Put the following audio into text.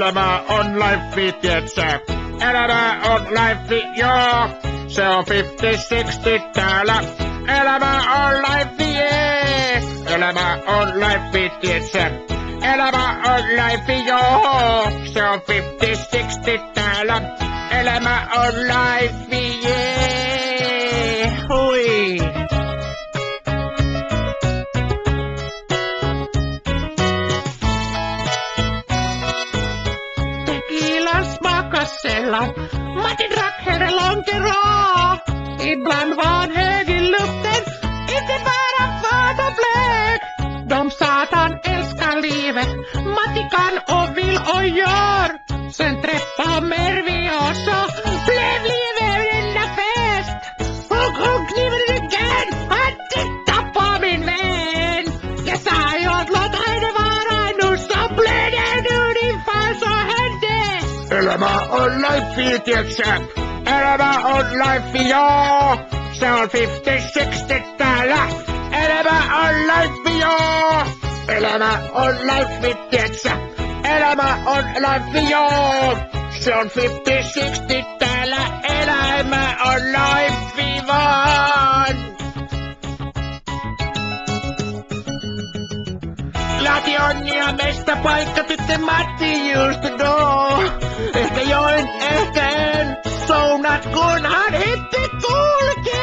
Elämä on laiffi, tietsä? Elämä on laiffi, joo. Se on 50-60 täällä. Elämä on laiffi, jee. Elämä on laiffi, tietsä? Elämä on laiffi, joo. Se on 50-60 täällä. Elämä on laiffi, jee. Hui. Tequilas makasella, Matti drack lonkeraa. Ibland var högin luften, inte bara för de blek. De satan älskar livet, Matti kan och vill och gör. Sen träffa Mervi och så blev livet en fest. Och kniven i ryggen, han tittar på min vän. Jag sa ju att låt henne vara, nu så blev det nu din far så hände. Elämä on laiffi, tietsä? Elämä on laiffi, joo. Se on 50-60 täällä. Elämä on laiffi, joo. Elämä on laiffi, tietsä? Elämä on laiffi, joo. Se on 50-60 täällä. Elämä on laiffi vaan. Lati onnia meistä paikka tyttö Matti just know. Ehkä join, ehkä en. Sounat kunhan hitti kulkee.